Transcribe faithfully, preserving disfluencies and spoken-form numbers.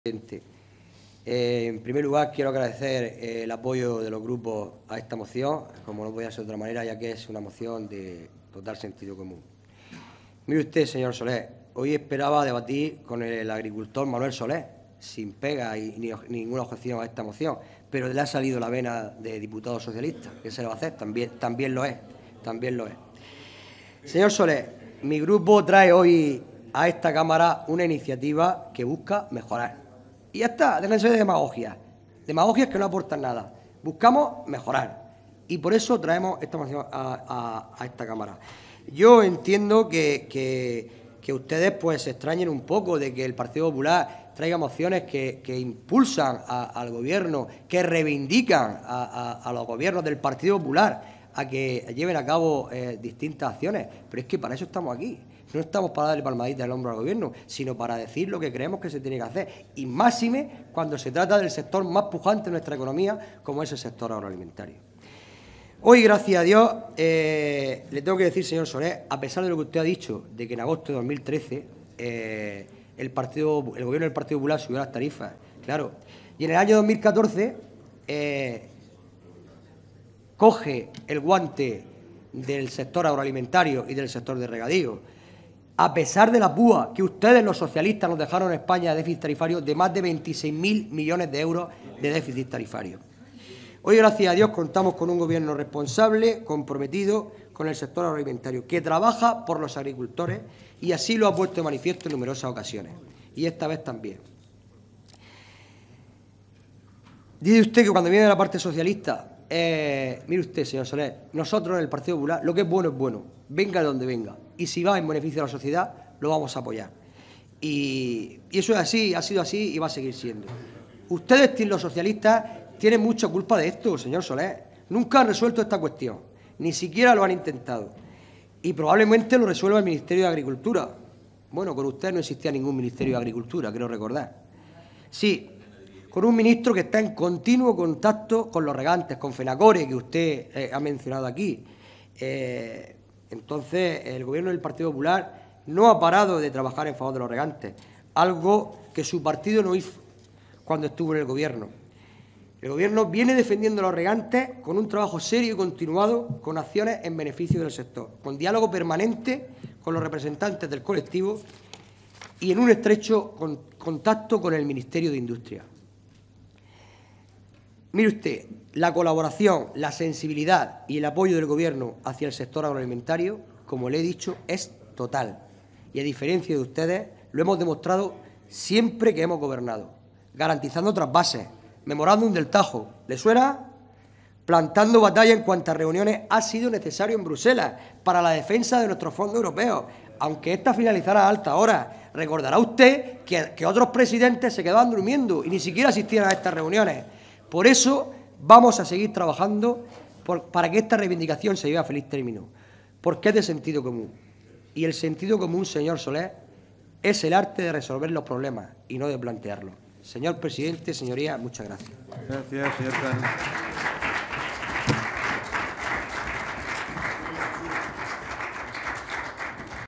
Eh, en primer lugar, quiero agradecer eh, el apoyo de los grupos a esta moción, como no podía ser de otra manera, ya que es una moción de total sentido común. Mire usted, señor Soler, hoy esperaba debatir con el agricultor Manuel Soler, sin pega y ni, ninguna objeción a esta moción, pero le ha salido la vena de diputado socialista. ¿Qué se le va a hacer? También, también lo es, también lo es. Señor Soler, mi grupo trae hoy a esta Cámara una iniciativa que busca mejorar. Y ya está, déjense de demagogia. Demagogias que no aportan nada. Buscamos mejorar. Y por eso traemos esta moción a, a, a esta Cámara. Yo entiendo que, que, que ustedes pues se extrañen un poco de que el Partido Popular traiga mociones que, que impulsan a, al Gobierno, que reivindican a, a, a los gobiernos del Partido Popular a que lleven a cabo eh, distintas acciones. Pero es que para eso estamos aquí. No estamos para darle palmaditas al hombro al Gobierno, sino para decir lo que creemos que se tiene que hacer. Y máxime cuando se trata del sector más pujante de nuestra economía, como es el sector agroalimentario. Hoy, gracias a Dios, eh, le tengo que decir, señor Soler, a pesar de lo que usted ha dicho, de que en agosto de dos mil trece eh, el, partido, el Gobierno del Partido Popular subió las tarifas, claro, y en el año dos mil catorce eh, coge el guante del sector agroalimentario y del sector de regadío, a pesar de la púa que ustedes, los socialistas, nos dejaron en España de déficit tarifario de más de veintiséis mil millones de euros de déficit tarifario. Hoy, gracias a Dios, contamos con un Gobierno responsable, comprometido con el sector agroalimentario, que trabaja por los agricultores y así lo ha puesto de manifiesto en numerosas ocasiones. Y esta vez también. Dice usted que cuando viene de la parte socialista, eh, mire usted, señor Soler, nosotros en el Partido Popular, lo que es bueno es bueno, venga de donde venga. Y si va en beneficio de la sociedad, lo vamos a apoyar. Y, y eso es así, ha sido así y va a seguir siendo. Ustedes, los socialistas, tienen mucha culpa de esto, señor Soler. Nunca han resuelto esta cuestión, ni siquiera lo han intentado. Y probablemente lo resuelva el Ministerio de Agricultura. Bueno, con usted no existía ningún Ministerio de Agricultura, creo recordar. Sí, con un ministro que está en continuo contacto con los regantes, con FENACORE, que usted eh, ha mencionado aquí. Eh, entonces, el Gobierno del Partido Popular no ha parado de trabajar en favor de los regantes, algo que su partido no hizo cuando estuvo en el Gobierno. El Gobierno viene defendiendo a los regantes con un trabajo serio y continuado, con acciones en beneficio del sector, con diálogo permanente con los representantes del colectivo y en un estrecho con, contacto con el Ministerio de Industria. Mire usted, la colaboración, la sensibilidad y el apoyo del Gobierno hacia el sector agroalimentario, como le he dicho, es total. Y a diferencia de ustedes, lo hemos demostrado siempre que hemos gobernado, garantizando otras bases. Memorándum del Tajo, ¿le suena? Plantando batalla en cuantas reuniones ha sido necesario en Bruselas para la defensa de nuestros fondos europeos, aunque esta finalizara a alta hora. Recordará usted que, que otros presidentes se quedaban durmiendo y ni siquiera asistían a estas reuniones. Por eso vamos a seguir trabajando por, para que esta reivindicación se lleve a feliz término, porque es de sentido común. Y el sentido común, señor Soler, es el arte de resolver los problemas y no de plantearlos. Señor presidente, señorías, muchas gracias. Gracias, señor Cano.